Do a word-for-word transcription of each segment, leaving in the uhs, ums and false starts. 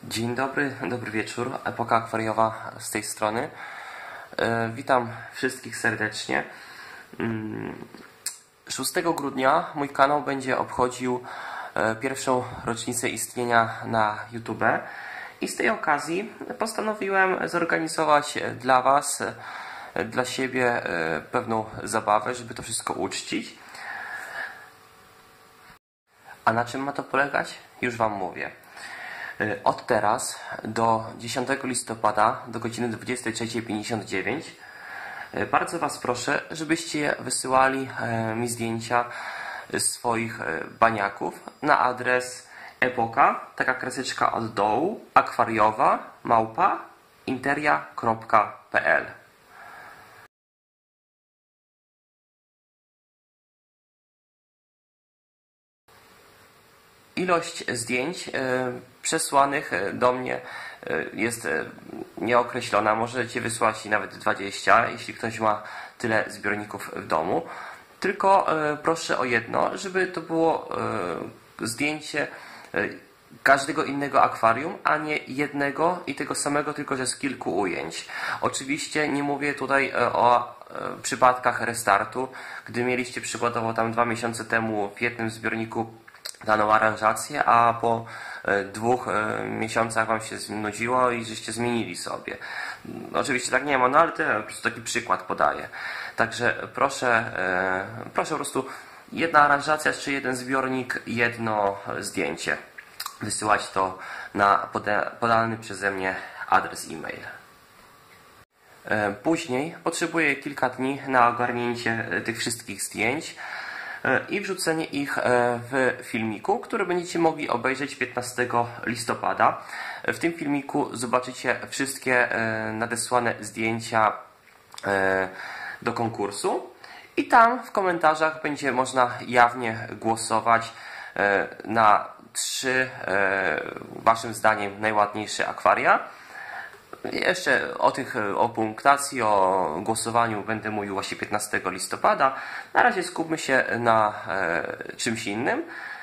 Dzień dobry, dobry wieczór, Epoka Akwariowa z tej strony. Witam wszystkich serdecznie. szóstego grudnia mój kanał będzie obchodził pierwszą rocznicę istnienia na YouTube i z tej okazji postanowiłem zorganizować dla Was, dla siebie pewną zabawę, żeby to wszystko uczcić. A na czym ma to polegać? Już Wam mówię. Od teraz do dziesiątego listopada do godziny dwudziestej trzeciej pięćdziesiąt dziewięć bardzo Was proszę, żebyście wysyłali mi zdjęcia swoich baniaków na adres epoka, taka kreseczka od dołu, akwariowa, małpa, interia kropka p l. Ilość zdjęć przesłanych do mnie jest nieokreślona. Możecie wysłać nawet dwadzieścia, jeśli ktoś ma tyle zbiorników w domu. Tylko proszę o jedno, żeby to było zdjęcie każdego innego akwarium, a nie jednego i tego samego, tylko że z kilku ujęć. Oczywiście nie mówię tutaj o przypadkach restartu, gdy mieliście przykładowo tam dwa miesiące temu w jednym zbiorniku daną aranżację, a po dwóch miesiącach Wam się znudziło i żeście zmienili sobie. Oczywiście tak nie ma, no ale to ja po prostu taki przykład podaję. Także proszę, proszę po prostu jedna aranżacja czy jeden zbiornik, jedno zdjęcie. Wysyłać to na podany przeze mnie adres e-mail. Później potrzebuję kilka dni na ogarnięcie tych wszystkich zdjęć i wrzucenie ich w filmiku, który będziecie mogli obejrzeć piętnastego listopada. W tym filmiku zobaczycie wszystkie nadesłane zdjęcia do konkursu i tam w komentarzach będzie można jawnie głosować na trzy Waszym zdaniem najładniejsze akwaria. Jeszcze o tych, o punktacji, o głosowaniu będę mówił właśnie piętnastego listopada. Na razie skupmy się na e, czymś innym.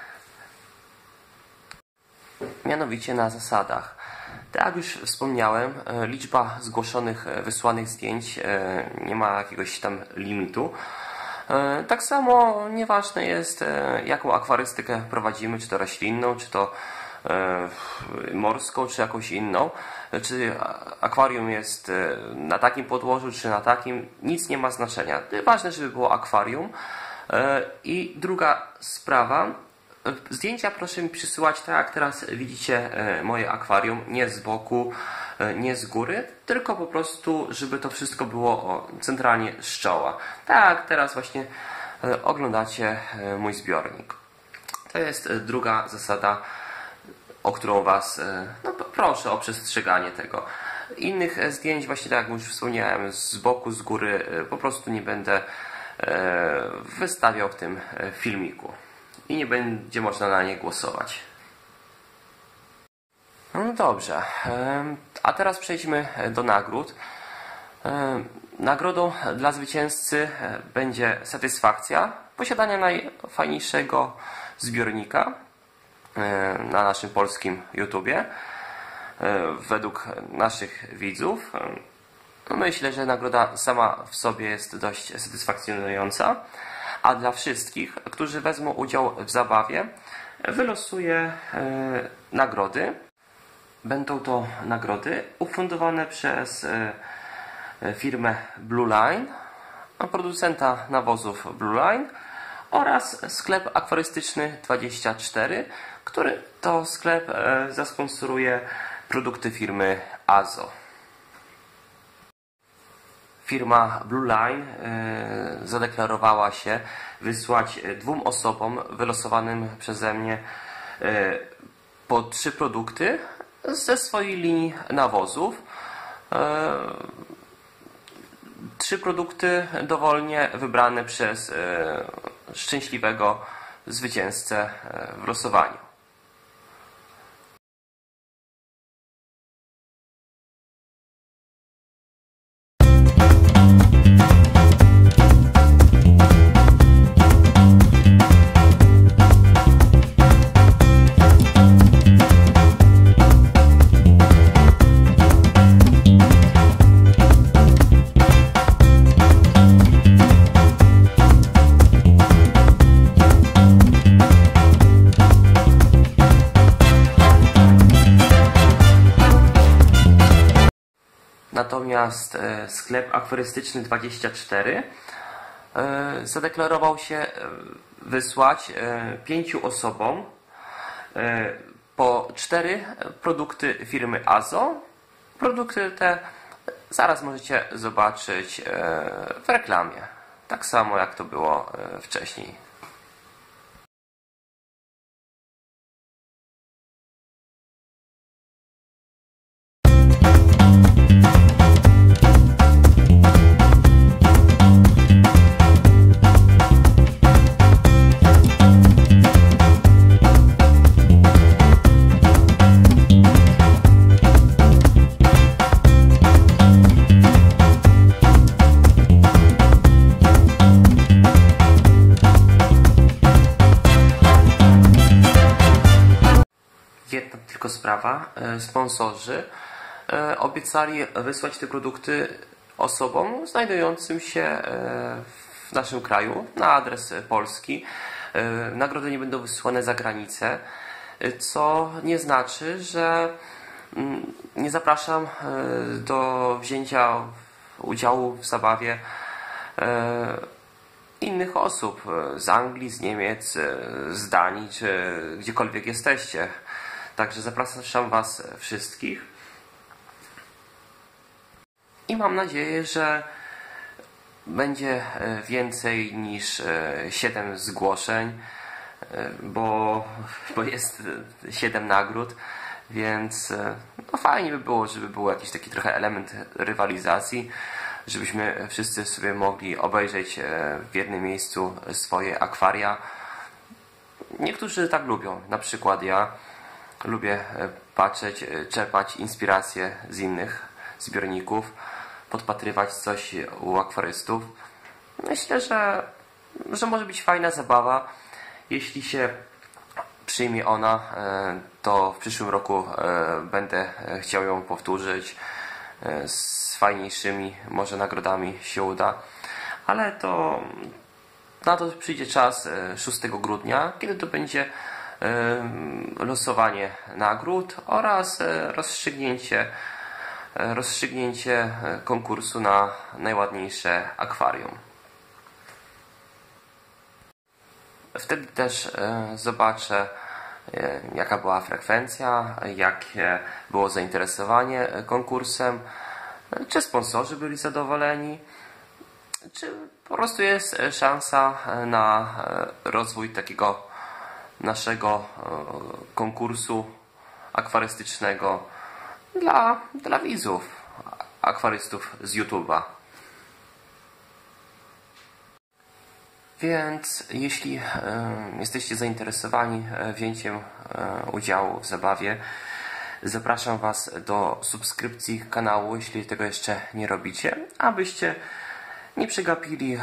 Mianowicie na zasadach. Tak jak już wspomniałem, e, liczba zgłoszonych, e, wysłanych zdjęć e, nie ma jakiegoś tam limitu. E, tak samo nieważne jest, e, jaką akwarystykę prowadzimy, czy to roślinną, czy to morską, czy jakąś inną, czy akwarium jest na takim podłożu, czy na takim, nic nie ma znaczenia. Ważne, żeby było akwarium. I druga sprawa, zdjęcia proszę mi przysyłać tak, jak teraz widzicie moje akwarium, nie z boku, nie z góry, tylko po prostu, żeby to wszystko było centralnie z czoła. Tak jak teraz właśnie oglądacie mój zbiornik. To jest druga zasada, o którą Was no, proszę o przestrzeganie tego. Innych zdjęć, właśnie tak jak już wspomniałem, z boku, z góry po prostu nie będę wystawiał w tym filmiku i nie będzie można na nie głosować. No dobrze, a teraz przejdźmy do nagród. Nagrodą dla zwycięzcy będzie satysfakcja posiadania najfajniejszego zbiornika na naszym polskim YouTubie według naszych widzów. Myślę, że nagroda sama w sobie jest dość satysfakcjonująca, a dla wszystkich, którzy wezmą udział w zabawie, wylosuję nagrody. Będą to nagrody ufundowane przez firmę Blue Line, producenta nawozów Blue Line, oraz sklep akwarystyczny dwadzieścia cztery, który to sklep zasponsoruje produkty firmy Azo. Firma Blue Line zadeklarowała się wysłać dwóm osobom wylosowanym przeze mnie po trzy produkty ze swojej linii nawozów. Trzy produkty dowolnie wybrane przez szczęśliwego zwycięzcę w losowaniu. Natomiast sklep akwarystyczny dwadzieścia cztery zadeklarował się wysłać pięciu osobom po cztery produkty firmy Azo. Produkty te zaraz możecie zobaczyć w reklamie. Tak samo jak to było wcześniej. Jedna tylko sprawa, sponsorzy obiecali wysłać te produkty osobom znajdującym się w naszym kraju na adres polski. Nagrody nie będą wysyłane za granicę, co nie znaczy, że nie zapraszam do wzięcia udziału w zabawie innych osób z Anglii, z Niemiec, z Danii, czy gdziekolwiek jesteście. Także zapraszam Was wszystkich i mam nadzieję, że będzie więcej niż siedem zgłoszeń, bo, bo jest siedem nagród, więc no fajnie by było, żeby był jakiś taki trochę element rywalizacji, żebyśmy wszyscy sobie mogli obejrzeć w jednym miejscu swoje akwaria. Niektórzy tak lubią, na przykład ja. Lubię patrzeć, czerpać inspiracje z innych zbiorników, podpatrywać coś u akwarystów. Myślę, że, że może być fajna zabawa. Jeśli się przyjmie ona, to w przyszłym roku będę chciał ją powtórzyć z fajniejszymi może nagrodami się uda. Ale to na to przyjdzie czas szóstego grudnia, kiedy to będzie losowanie nagród oraz rozstrzygnięcie, rozstrzygnięcie konkursu na najładniejsze akwarium. Wtedy też zobaczę, jaka była frekwencja, jakie było zainteresowanie konkursem, czy sponsorzy byli zadowoleni, czy po prostu jest szansa na rozwój takiego naszego konkursu akwarystycznego dla, dla widzów, akwarystów z YouTube'a. Więc jeśli jesteście zainteresowani wzięciem udziału w zabawie, zapraszam Was do subskrypcji kanału, jeśli tego jeszcze nie robicie, abyście nie przegapili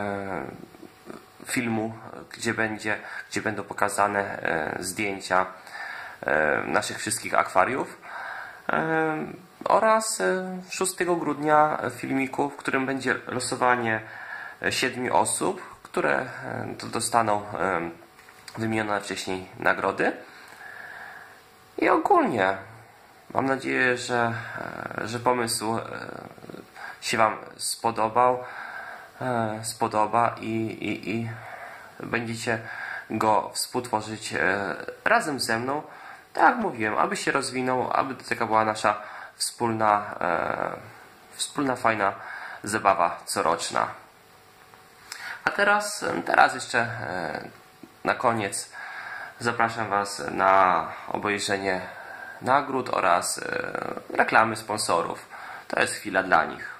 filmu, gdzie, będzie, gdzie będą pokazane e, zdjęcia e, naszych wszystkich akwariów e, oraz e, szóstego grudnia filmiku, w którym będzie losowanie siedmiu osób, które e, dostaną e, wymienione wcześniej nagrody. I ogólnie mam nadzieję, że, e, że pomysł e, się Wam spodobał. spodoba i, i, i będziecie go współtworzyć razem ze mną, tak jak mówiłem, aby się rozwinął, aby to taka była nasza wspólna, wspólna fajna zabawa coroczna. A teraz, teraz jeszcze na koniec zapraszam Was na obejrzenie nagród oraz reklamy sponsorów. To jest chwila dla nich.